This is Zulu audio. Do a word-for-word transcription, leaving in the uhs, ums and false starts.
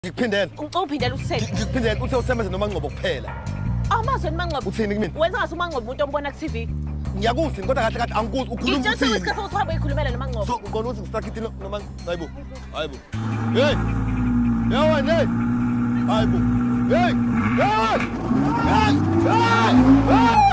Ngikuphindela. Uphindela usithele. Ngikuphindela uthe usebenza noma ngqobo kuphela. Amazwe nimanqobo. Uthini kimi? Wenza ngase umangqobo umuntu ombona ku T V. Ngiyakuthi kodwa kahle kahle angikuzi ukhuluma uthini. Ngitshela isikhathi sokuthi uhambe uyikhulumela nomangqobo. So ngona ukuthi ngisakhithi noma hayibo. Hayibo. Hey. Yawena hey. Hayibo. Hey. Hey. Hey. Hey.